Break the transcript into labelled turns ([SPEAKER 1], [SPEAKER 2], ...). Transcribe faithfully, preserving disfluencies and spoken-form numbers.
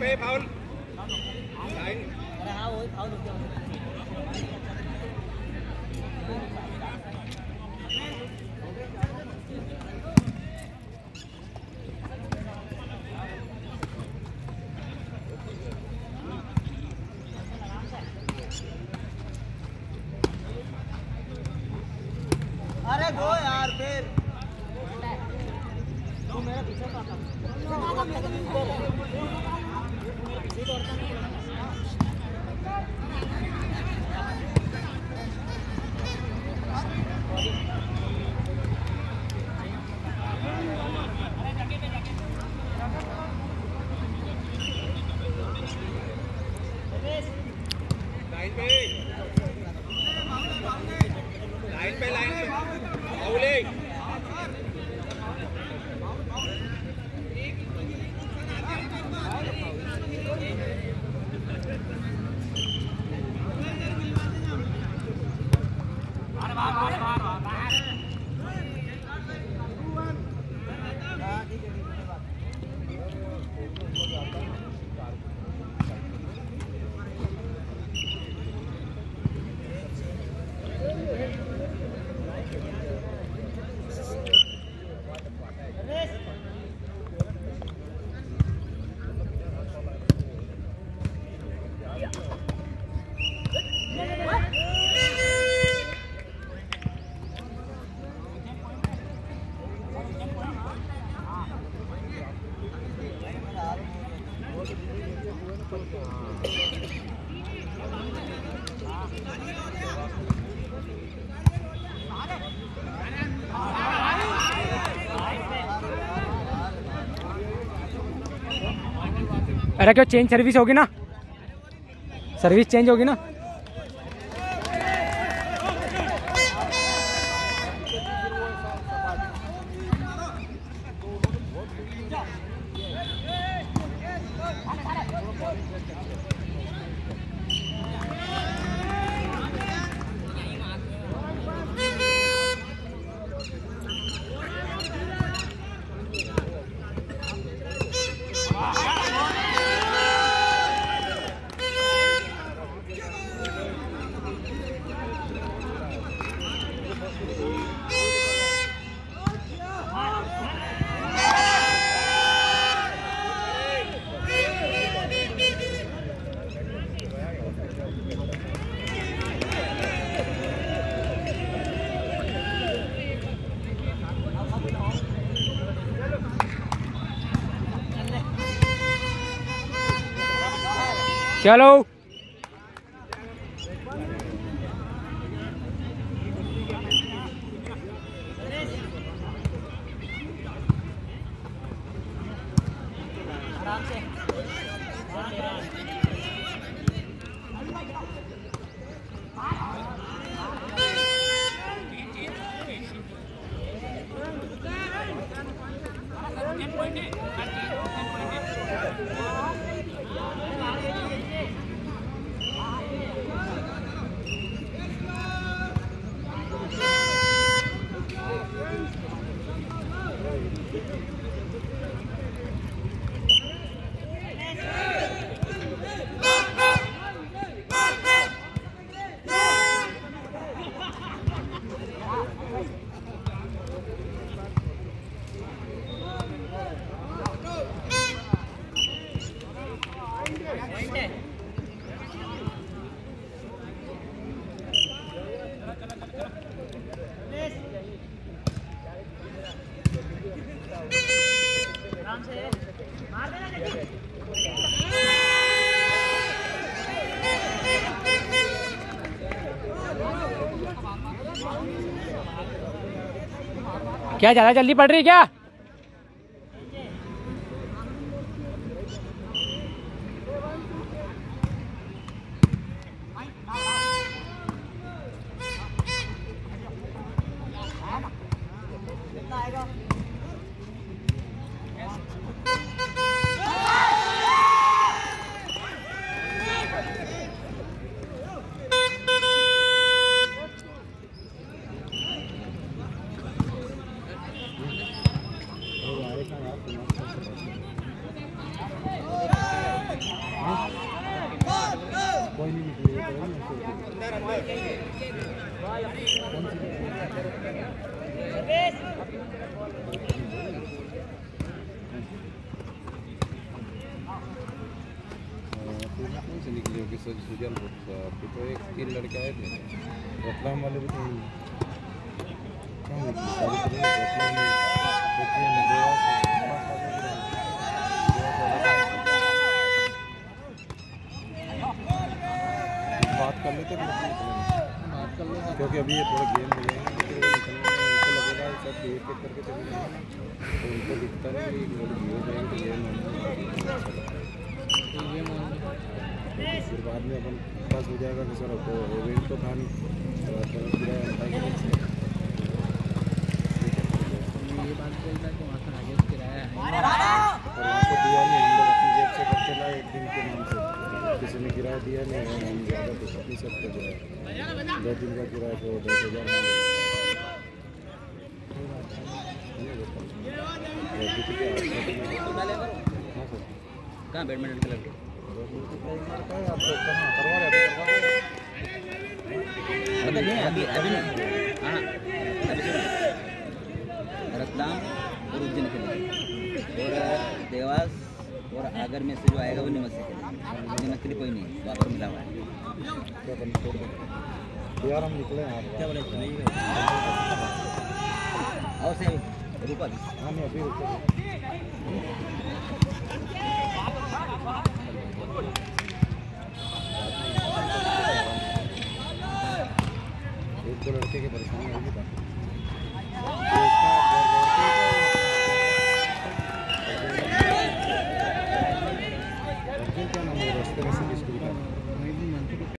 [SPEAKER 1] पे foul line
[SPEAKER 2] अरे हाँ वही फाउल हो गया। अरे गो यार फिर तू मेरा पीछे का था
[SPEAKER 1] लाइन पे लाइन पे लाइन पे फाउल
[SPEAKER 3] अरे क्या चेंज सर्विस होगी ना, सर्विस चेंज होगी ना। चलो
[SPEAKER 2] आराम से
[SPEAKER 3] क्या ज्यादा जल्दी पड़ रही है क्या?
[SPEAKER 1] अंदर अंदर
[SPEAKER 4] से निकली होगी सर सुजल अभी तो एक तीन लड़के आए थे रतलाम वाले भी थे कहाँ निकली सारी तरह रतलाम में देखिए देवास बात कर लेते बात कर लेते क्योंकि अभी ये थोड़ा गेम हो जाएंगे तो उनको लगेगा सब एक एक करके चले जाएंगे तो उनको दिखता नहीं कि लड़की हो जाएगी तो गेम फिर बाद में अपन पास हो जाएगा कि सर तो इवेंट तो था नहीं ये बात चलता है कि वहाँ का आगे किराया है और वहाँ को दिया नहीं हम लोग अपनी जेब से करके लाए एक दिन के नाम से किसी ने किराया दिया नहीं और हम ज़्यादा कुछ अपनी सब कर दिया दो दिन का किराया तो दस हज़ार
[SPEAKER 2] कहाँ बैडमिंटन क्लब अभी अभी अभी नहीं हाँ अभी रतलाम और उज्जैन के लिए और देवास और आगर में से जो आएगा वो निमस से निमस के लिए कोई नहीं वहाँ पर मिला हुआ है
[SPEAKER 4] यार हम निकले हैं
[SPEAKER 2] क्या बोले और से रुका
[SPEAKER 4] हाँ नहीं अभी रुके एक दो लड़के की परेशानी होगी था